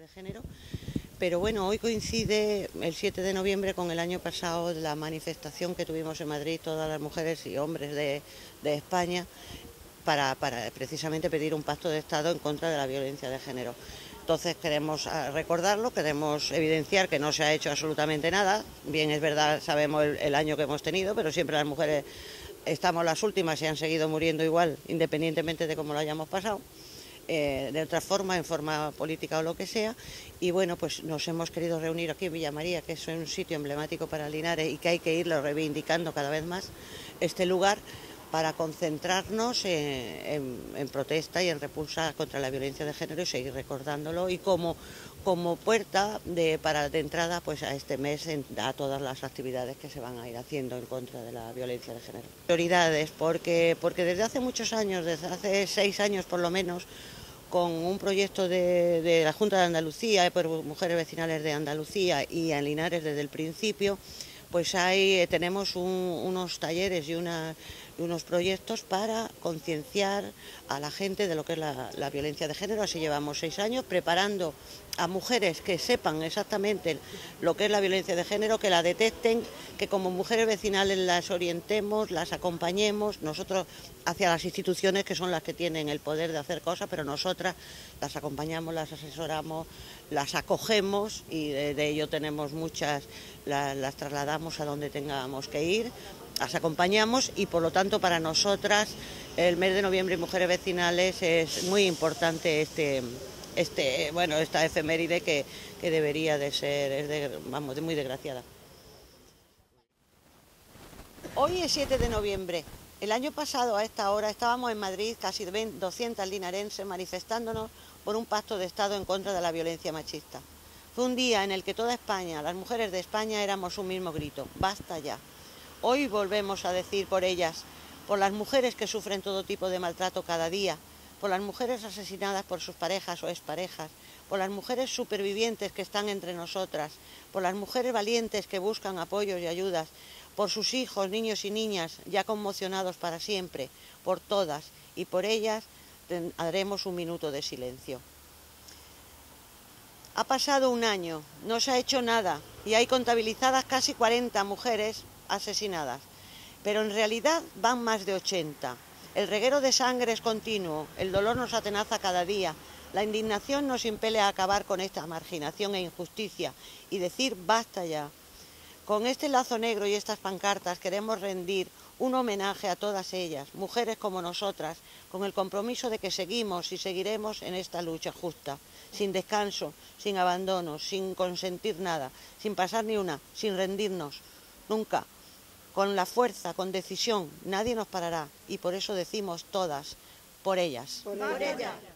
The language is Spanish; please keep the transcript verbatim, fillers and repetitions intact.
de género, pero bueno, hoy coincide el siete de noviembre con el año pasado, la manifestación que tuvimos en Madrid, todas las mujeres y hombres de, de España, para, para precisamente pedir un pacto de Estado en contra de la violencia de género. Entonces queremos recordarlo, queremos evidenciar que no se ha hecho absolutamente nada. Bien, es verdad, sabemos el, el año que hemos tenido, pero siempre las mujeres estamos las últimas y han seguido muriendo igual, independientemente de cómo lo hayamos pasado. Eh, de otra forma, en forma política o lo que sea, y bueno, pues nos hemos querido reunir aquí en Villa María, que es un sitio emblemático para Linares y que hay que irlo reivindicando cada vez más, este lugar, para concentrarnos en, en, en protesta y en repulsa contra la violencia de género y seguir recordándolo, y como, como puerta de, para, de entrada pues a este mes, en, a todas las actividades que se van a ir haciendo en contra de la violencia de género. Prioridades, porque, porque desde hace muchos años, desde hace seis años por lo menos, con un proyecto de, de la Junta de Andalucía, por Mujeres Vecinales de Andalucía y en Linares desde el principio, pues hay, tenemos un, unos talleres y, una, y unos proyectos para concienciar a la gente de lo que es la, la violencia de género. Así llevamos seis años preparando a mujeres que sepan exactamente lo que es la violencia de género, que la detecten, que como mujeres vecinales las orientemos, las acompañemos, nosotros hacia las instituciones que son las que tienen el poder de hacer cosas, pero nosotras las acompañamos, las asesoramos, las acogemos y de, de ello tenemos muchas, las, las trasladamos a donde tengamos que ir, las acompañamos, y por lo tanto para nosotras el mes de noviembre y Mujeres Vecinales es muy importante este, este bueno, esta efeméride que, que debería de ser, es de, vamos, de muy desgraciada. Hoy es siete de noviembre. El año pasado a esta hora estábamos en Madrid, casi doscientas linarenses, manifestándonos por un pacto de Estado en contra de la violencia machista. Fue un día en el que toda España, las mujeres de España, éramos un mismo grito: basta ya. Hoy volvemos a decir por ellas, por las mujeres que sufren todo tipo de maltrato cada día, por las mujeres asesinadas por sus parejas o exparejas, por las mujeres supervivientes que están entre nosotras, por las mujeres valientes que buscan apoyos y ayudas, por sus hijos, niños y niñas ya conmocionados para siempre, por todas, y por ellas haremos un minuto de silencio. Ha pasado un año, no se ha hecho nada y hay contabilizadas casi cuarenta mujeres asesinadas, pero en realidad van más de ochenta. El reguero de sangre es continuo, el dolor nos atenaza cada día, la indignación nos impele a acabar con esta marginación e injusticia y decir basta ya. Con este lazo negro y estas pancartas queremos rendir un homenaje a todas ellas, mujeres como nosotras, con el compromiso de que seguimos y seguiremos en esta lucha justa, sin descanso, sin abandono, sin consentir nada, sin pasar ni una, sin rendirnos, nunca. Con la fuerza, con decisión, nadie nos parará, y por eso decimos todas, por ellas. Por ella.